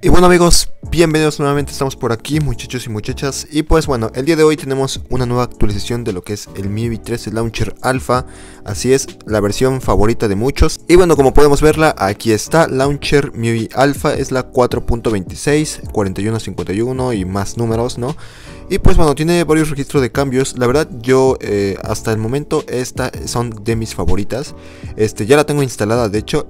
Y bueno amigos, bienvenidos nuevamente, estamos por aquí muchachos y muchachas. Y pues bueno, el día de hoy tenemos una nueva actualización de lo que es el MIUI 13 Launcher Alpha. Así es, la versión favorita de muchos. Y bueno, como podemos verla, aquí está Launcher MIUI Alpha, es la 4.26, 4151 y más números, ¿no? Y pues bueno, tiene varios registros de cambios. La verdad yo hasta el momento esta son de mis favoritas. Ya la tengo instalada de hecho.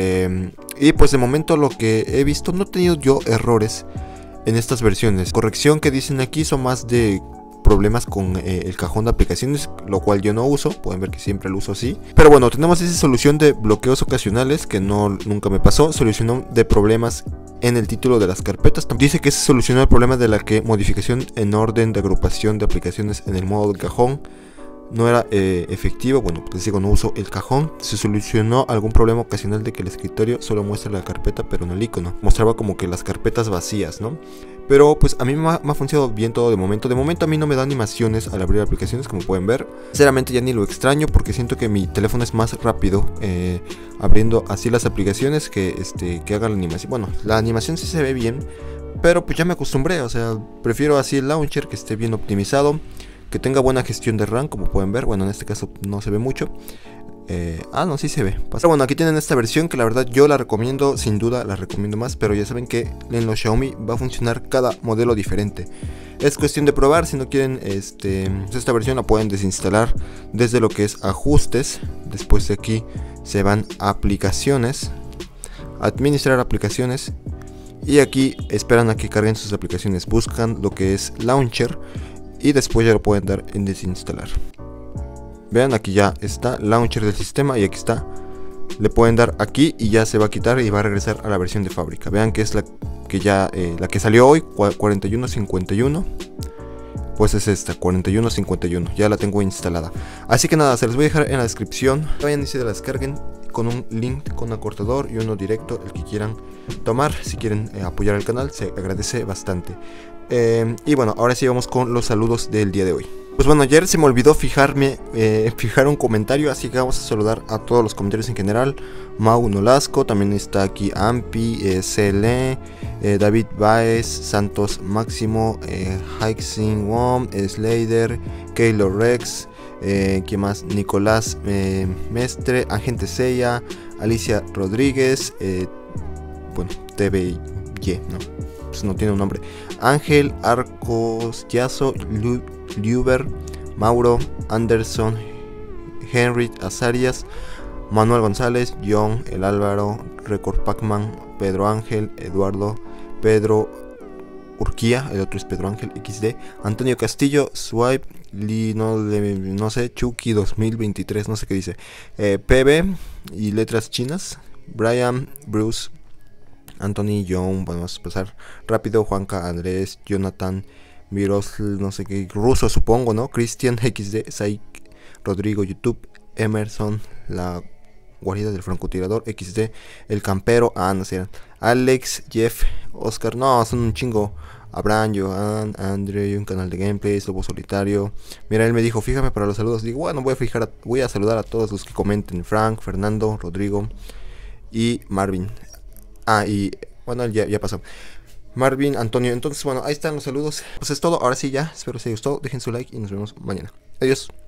Y pues de momento lo que he visto, no he tenido yo errores en estas versiones. Corrección que dicen aquí son más de problemas con el cajón de aplicaciones, lo cual yo no uso. Pueden ver que siempre lo uso así. Pero bueno, tenemos esa solución de bloqueos ocasionales que nunca me pasó. Solución de problemas en el título de las carpetas. Dice que se solucionó el problema de la que modificación en orden de agrupación de aplicaciones en el modo del cajón no era efectivo. Bueno, pues digo, no uso el cajón. Se solucionó algún problema ocasional de que el escritorio solo muestra la carpeta pero no el icono. Mostraba como que las carpetas vacías, ¿no? Pero pues a mí me ha funcionado bien todo de momento. De momento a mí no me da animaciones al abrir aplicaciones, como pueden ver. Sinceramente ya ni lo extraño porque siento que mi teléfono es más rápido abriendo así las aplicaciones que haga la animación. Bueno, la animación sí se ve bien, pero pues ya me acostumbré. O sea, prefiero así el launcher, que esté bien optimizado, que tenga buena gestión de RAM, como pueden ver. Bueno, en este caso no se ve mucho. No, sí se ve. Pero bueno, aquí tienen esta versión que la verdad yo la recomiendo, sin duda la recomiendo más. Pero ya saben que en los Xiaomi va a funcionar cada modelo diferente. Es cuestión de probar. Si no quieren esta versión, la pueden desinstalar desde lo que es ajustes. Después de aquí se van a aplicaciones, administrar aplicaciones, y aquí esperan a que carguen sus aplicaciones. Buscan lo que es launcher y después ya lo pueden dar en desinstalar. Vean, aquí ya está launcher del sistema y aquí está. Le pueden dar aquí y ya se va a quitar y va a regresar a la versión de fábrica. Vean que es la que salió hoy, 4151. Pues es esta, 4151. Ya la tengo instalada. Así que nada, se les voy a dejar en la descripción. Vayan y se la descarguen con un link con acortador y uno directo, el que quieran tomar. Si quieren apoyar el canal, se agradece bastante. Y bueno, ahora sí vamos con los saludos del día de hoy. Pues bueno, ayer se me olvidó fijar un comentario, así que vamos a saludar a todos los comentarios en general. Mau Nolasco, también está aquí Ampi, CL, David Baez, Santos Máximo, Hixing Wom, Slader, Keylor Rex, ¿quién más? Nicolás Mestre, Agente Seiya, Alicia Rodríguez, bueno, TVY, ¿no? Pues no tiene un nombre. Ángel, Arcos, Yaso, Liuber, Mauro, Anderson, Henry Azarias, Manuel González, John, El Álvaro, Record Pacman, Pedro Ángel, Eduardo, Pedro Urquía, el otro es Pedro Ángel XD, Antonio Castillo, Swipe, no sé, Chucky 2023, no sé qué dice, PB y letras chinas, Brian, Bruce, Anthony, John, vamos a pasar rápido, Juanca, Andrés, Jonathan, Miros, no sé qué, ruso supongo, ¿no? Cristian XD, Saik, Rodrigo, YouTube, Emerson, la guarida del francotirador, XD, el campero, no sé, Alex, Jeff, Oscar, no, son un chingo, Abraham, Johan, Andre, un canal de gameplay, Lobo Solitario. Mira, él me dijo, fíjame para los saludos. Digo, bueno, voy a saludar a todos los que comenten, Frank, Fernando, Rodrigo y Marvin. Y bueno, ya pasó. Marvin, Antonio. Entonces, bueno, ahí están los saludos. Pues es todo. Ahora sí ya. Espero que les haya gustado. Dejen su like y nos vemos mañana. Adiós.